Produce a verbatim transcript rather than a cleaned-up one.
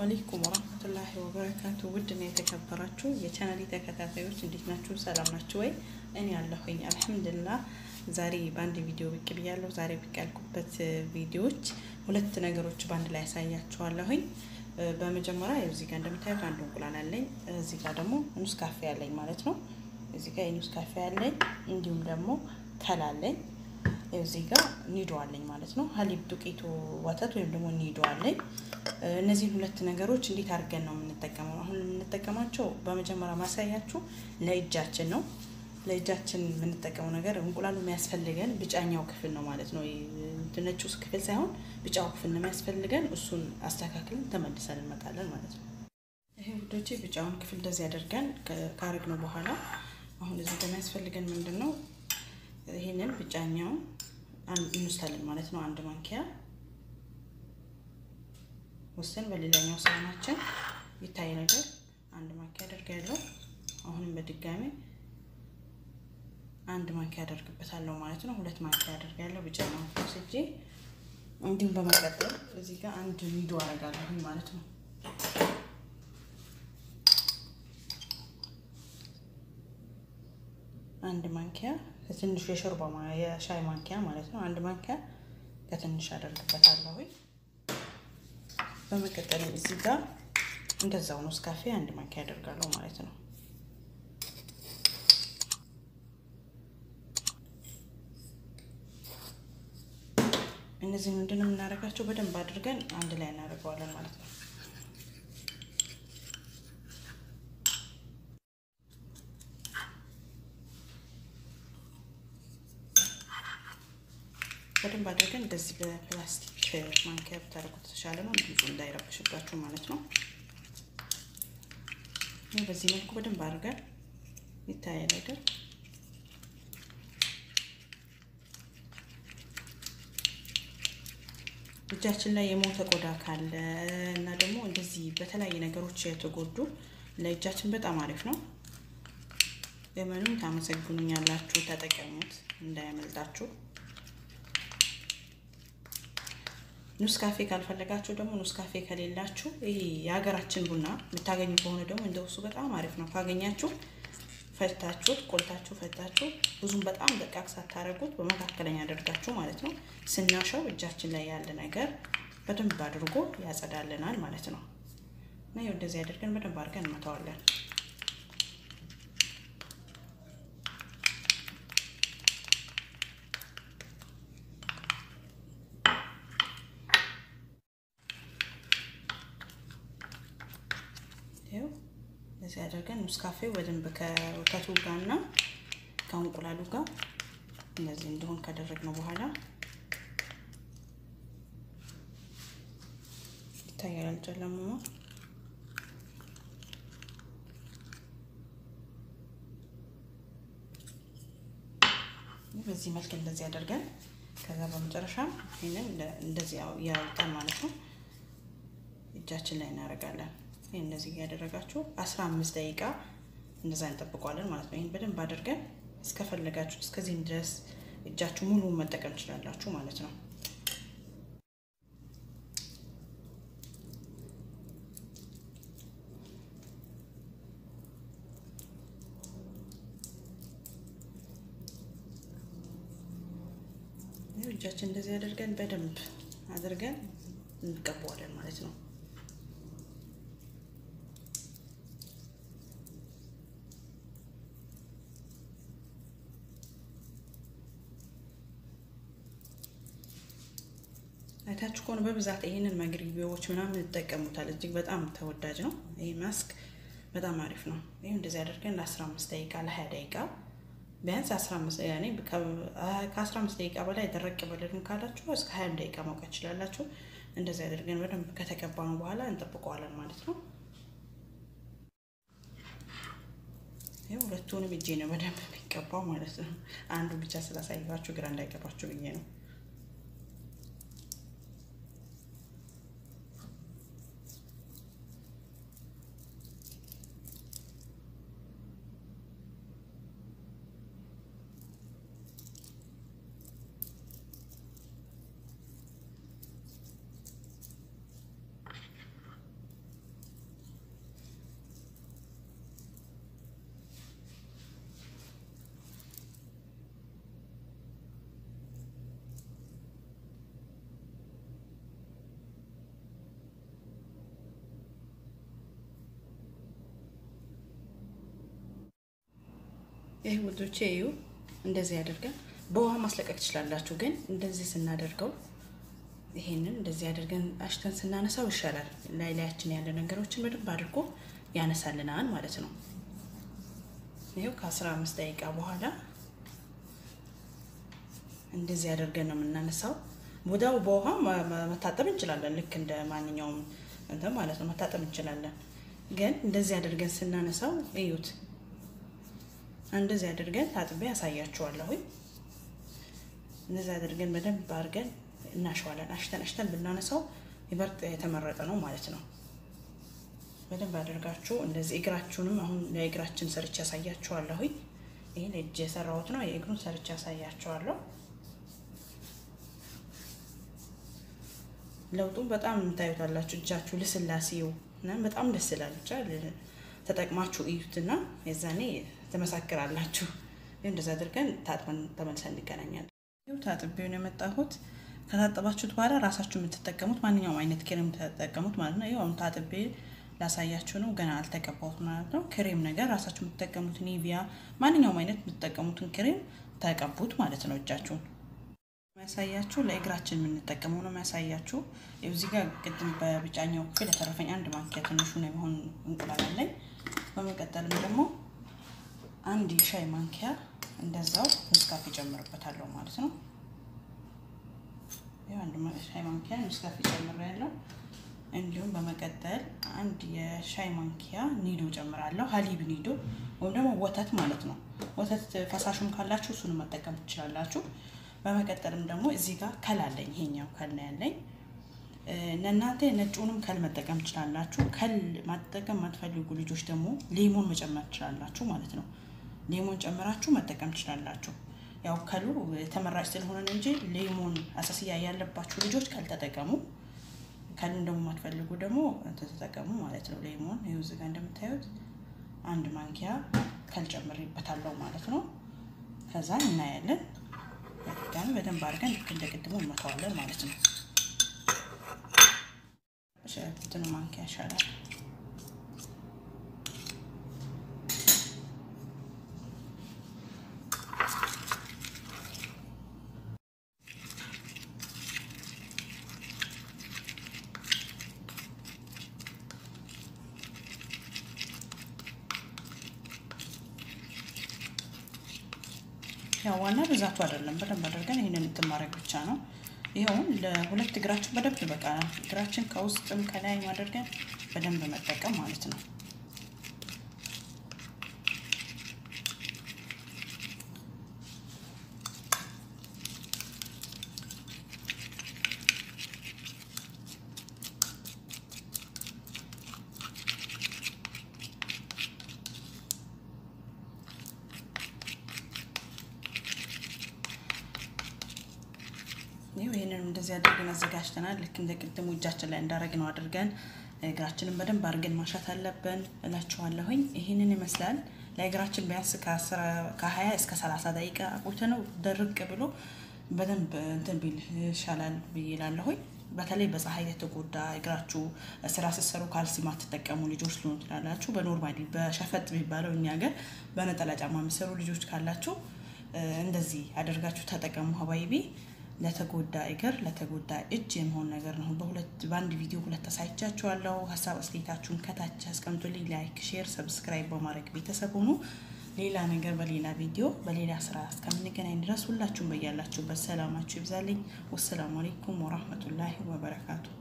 አለይኩም ወራህመቱላሂ ወበረካቱ ውድና የተከበራችሁ የቻናሌ ተከታታዮች እንዴት ናችሁ? ሰላም ናችሁ ወይ? እኔ አለሁኝ አልሐምዱሊላህ። ዛሬ ባንድ ቪዲዮ ብቅ ብያለሁ። ዛሬ ብቅ ያልኩበት ቪዲዮዎች ሁለት ነገሮች ባንድ ላይ ያሳያችኋለሁኝ። በመጀመሪያ እዚህ ጋር እንደምታዩት አንድ እንቁላል አለኝ። እዚህ ጋር ደግሞ ኑስ ካፌ አለኝ ማለት ነው። እዚህ ጋር ኑስ ካፌ አለኝ፣ እንዲሁም ደግሞ ከላለኝ እዚህ ጋር ኒዶ አለኝ ማለት ነው። ሀሊብ ዱቄቱ ወተት ወይም ደግሞ ኒዶ አለኝ። እነዚህ ሁለት ነገሮች እንዴት አድርገን ነው የምንጠቀመው? አሁን የምንጠቀማቸው በመጀመሪያ ማሳያችሁ ለእጃችን ነው። ለእጃችን የምንጠቀመው ነገር እንቁላሉ የሚያስፈልገን ብጫኛው ክፍል ነው ማለት ነው። ነጩ ክፍል ሳይሆን ብጫው ክፍል ነው የሚያስፈልገን። እሱን አስተካክለን ተመልሰን እንመጣለን ማለት ነው። ይሄ ውዶቼ ብጫውን ክፍል እንደዚህ አድርገን ካረግነው በኋላ አሁን እዚህ ጋር የሚያስፈልገን ምንድነው? ይሄንን ብጫኛው እንውስታለን ማለት ነው። አንድ ማንኪያ ወሰን በሌላኛው ሳህናችን ይታይ ነገር አንድ ማንኪያ አደርጋለሁ። አሁንም በድጋሚ አንድ ማንኪያ አደርግበታለሁ ማለት ነው። ሁለት ማንኪያ አደርጋለሁ ብጫኛው ወስጄ። እንዲሁም በመቀጠል እዚህ ጋር አንድ ኒዶ አደርጋለሁ ማለት ነው። አንድ ማንኪያ ከትንሽ የሾርባ የሻይ ማንኪያ ማለት ነው። አንድ ማንኪያ ከትንሽ አደርግበታለሁ። በመቀጠል እዚህ ጋር እንደዛው ኑስ ካፌ አንድ ማንኪያ አደርጋለሁ ማለት ነው። እነዚህ ምንድነው የምናደርጋቸው? በደንብ አድርገን አንድ ላይ እናደርገዋለን ማለት ነው። በደንብ አድርገን እንደዚህ በፕላስቲክ ማንኪያ ብታደርጉት ተሻለ ነው፣ ብዙ እንዳይረብሽባችሁ ማለት ነው። ይሄ በዚህ መልኩ በደንብ አድርገን ይታያል አይደል? እጃችን ላይ የሞተ ቆዳ ካለ እና ደግሞ እንደዚህ በተለያየ ነገሮች የተጎዱ ለእጃችን በጣም አሪፍ ነው። ለምንም ታመሰግኑኛላችሁ፣ ተጠቀሙት እንዳያመልጣችሁ። ኑስ ካፌ ካልፈለጋችሁ ደግሞ ኑስ ካፌ ከሌላችሁ ይሄ የሀገራችን ቡና የምታገኙ ከሆነ ደግሞ እንደውሱ በጣም አሪፍ ነው። ካገኛችሁ ፈታችሁት ቆልታችሁ ፈታችሁ ብዙም በጣም ደቃቅ ሳታረጉት በመካከለኛ አድርጋችሁ ማለት ነው ስናሻው እጃችን ላይ ያለ ነገር በደንብ አድርጎ ያጸዳልናል ማለት ነው። እና ይሄው እንደዚህ አድርገን በደንብ አድርገን እንመታዋለን። ይሄው እንደዚህ አድርገን ኑስ ካፌው በደንብ ከወተቱ ጋርና ከእንቁላሉ ጋር እንደዚህ እንዲሆን ካደረግነው በኋላ ይታያል ጨለማ። በዚህ መልክ እንደዚህ አድርገን ከዛ በመጨረሻ ይሄንን እንደዚህ ያወጣን ማለት ነው እጃችን ላይ እናደርጋለን። ይሄን እንደዚህ ያደረጋችሁ አስራ አምስት ደቂቃ እንደዛ እንጠብቀዋለን ማለት ነው። ይሄን በደንብ አድርገን እስከፈለጋችሁ እስከዚህ ድረስ እጃችሁ ሙሉ መጠቀም ትችላላችሁ ማለት ነው። ይሄ እጃችን እንደዚህ አድርገን በደንብ አድርገን እንቀባዋለን ማለት ነው። አይታችሁ ከሆነ በብዛት ይሄንን መግሪቢያዎች ምናምን እንጠቀሙታል። እጅግ በጣም ተወዳጅ ነው ይሄ ማስክ፣ በጣም አሪፍ ነው። ይሄ እንደዚህ አድርገን ለ15 ደቂቃ ለ20 ደቂቃ ቢያንስ አስራ አምስት ያኔ ከ15 ደቂቃ በላይ ደረቅ በለልን ካላችሁ እስከ ሃያ ደቂቃ ማውቀት ይችላልላችሁ። እንደዚህ አድርገን በደንብ ከተቀባን በኋላ እንጠብቀዋለን ማለት ነው። ይሄ ሁለቱንም እጄ ነው በደንብ የሚቀባው ማለት ነው። አንዱ ብቻ ስላሳያችሁ ግራ እንዳይገባችሁ ብዬ ነው። ይሄ ውዶቼ እዩ እንደዚህ ያደርጋል በውሃ ማስለቀቅ ትችላላችሁ ግን እንደዚህ ስናደርገው ይሄንን እንደዚህ አድርገን አሽተን ስናነሳው ይሻላል ላይ ላያችን ያለ ነገሮችን በደንብ አድርጎ ያነሳልናል ማለት ነው ይሄው ከ15 ደቂቃ በኋላ እንደዚህ አድርገን ነው የምናነሳው ወዳው በውሃ መታጠብ እንችላለን ልክ እንደ ማንኛውም እንደ ማለት ነው መታጠብ እንችላለን ግን እንደዚህ አድርገን ስናነሳው እዩት እንደዚህ አድርገን ታጥቤ ያሳያችኋለሁ እንደዚህ አድርገን በደንብ አድርገን እናሽዋለን አሽተን አሽተን ብናነሳው ይበርጥ የተመረጠ ነው ማለት ነው በደንብ አድርጋችሁ እንደዚህ እግራችሁንም አሁን ለእግራችን ሰርች ያሳያችኋለሁ ይሄን እጄ ሰራውት ነው የእግሩን ሰርች ያሳያችኋለሁ ለውጡን በጣም እንታዩታላችሁ እጃችሁ ለስላሴው እና በጣም ደስ ይላል ብቻ ተጠቅማችሁ እዩትና የዛኔ ተመሳክራላችሁ እንደዛ አድርገን ታጥበን ተመልሰን እንገናኛለን ይው ታጥቤው ነው የመጣሁት ከታጠባችሁት በኋላ ራሳችሁ የምትጠቀሙት ማንኛውም አይነት ክሬም ተጠቀሙት ማለት ነው ይው ታጥቤ ላሳያችሁ ነው ገና አልተቀባሁት ማለት ነው ክሬም ነገር ራሳችሁ የምትጠቀሙት ኒቪያ ማንኛውም አይነት የምትጠቀሙትን ክሬም ተቀቡት ማለት ነው እጃችሁን ማሳያችሁ ለእግራችን ምን ተጠቀመው ነው ማሳያችሁ እዚህ ጋር ቅድም በብጫኛው ክፍል ተረፈኝ አንድ ማንኪያ ትንሹ ነው የሚሆን እንቁላል አለኝ በመቀጠልም ደግሞ አንድ የሻይ ማንኪያ እንደዛው መስካፍ ጨምርበታለሁ ማለት ነው ያው አንድ ሻይ ማንኪያ መስካፍ ጨምራለሁ እንዲሁም በመቀጠል አንድ የሻይ ማንኪያ ኒዶ ጨምራለሁ ሀሊብ ኒዶ ወይ ደግሞ ወተት ማለት ነው ወተት ፈሳሹም ካላችሁ እሱን መጠቀም ትችላላችሁ በመቀጠልም ደግሞ እዚህ ጋር ከላለኝ ይሄኛው ከልና ያለኝ ለናንተ ነጩንም ከል መጠቀም ትችላላችሁ ከል ማጠቀም ማትፈልጉ ልጆች ደግሞ ሌሞን መጨመር ትችላላችሁ ማለት ነው ሌሞን ጨምራችሁ መጠቀም ትችላላችሁ ያው ከሉ ተመራጭ ስለሆነ እንጂ ሌሞን አሳሲያ ያለባችሁ ልጆች ካልተጠቀሙ ከል እንደውም ማትፈልጉ ደግሞ ተጠቀሙ ማለት ነው ሌሞን ይኸው እዚህ ጋር እንደምታዩት አንድ ማንኪያ ከል ጨምሬበታለሁ ማለት ነው ከዛ እናያለን በጣም በደንብ አድርገን ልክ እንደቀድሞ እንመታዋለን ማለት ነው ሸፍትን ማንኪያ ሻላል ያው ዋና ብዛቱ አይደለም በደንብ አድርገን ይሄንን እንማረግ ብቻ ነው ይሄው ለሁለት እግራችን በደንብ በቃ እግራችን ከውስጥም ከላይ ማድረግን በደንብ መጠቀም ማለት ነው ይሄው ይሄንን እንደዚህ አድርገን አዘጋጅተናል ልክ እንደ ቅድሙ እጃችን ላይ እንዳረግነው አድርገን እግራችንን በደንብ አድርገን ማሻት አለብን እላችኋለሁኝ ይሄንን ይመስላል ለእግራችን ቢያንስ ከ20 እስከ ሰላሳ ደቂቃ ቆይተነው ደርቅ ብሎ በደንብ እንትን ቢል ይሻላል ብይላለሁኝ በተለይ በፀሐይ የተጎዳ እግራችሁ ስራ ሲሰሩ ካልሲ ማትጠቀሙ ልጆች ሊሆኑ ይችላልላችሁ በኖርማሊ በሸፈጥ ቢባለው እኛ ጋር በነጠላ ጫማ የሚሰሩ ልጆች ካላችሁ እንደዚህ አድርጋችሁ ተጠቀሙ ሀባይቢ ለተጎዳ እግር ለተጎዳ እጅ የሚሆን ነገር ነው በሁለት ባንድ ቪዲዮ ሁለት ተሳይቻችኋለሁ ሐሳብ አስተያየታችሁን ከታች አስቀምጡልኝ ላይክ ሼር ሰብስክራይብ በማድረግ ቤተሰብ ሁኑ ሌላ ነገር በሌላ ቪዲዮ በሌላ ስራ እስከምንገናኝ ድረስ ሁላችሁም በያላችሁበት ሰላማችሁ ይብዛልኝ ወሰላሙ አለይኩም ወራህመቱላሂ ወበረካቱ